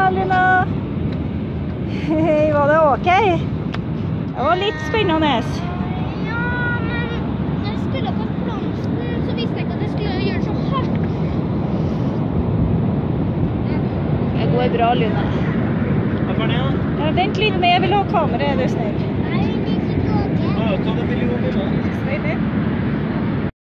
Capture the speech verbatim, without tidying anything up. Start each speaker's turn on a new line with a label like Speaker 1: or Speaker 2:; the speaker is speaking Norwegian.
Speaker 1: Luna. Hei, var det ok? Det var litt spennende.
Speaker 2: Ja, men når jeg skulle på blomsten, så visste jeg ikke at jeg skulle gjøre så hardt.
Speaker 1: Det går bra, Luna.
Speaker 3: Hva for det da?
Speaker 1: Ja, vent litt med, jeg vil ha kamera, er du snill.
Speaker 2: Nei, det er ikke tåget.
Speaker 3: Ja, ta det billig om i dag.
Speaker 1: Snill.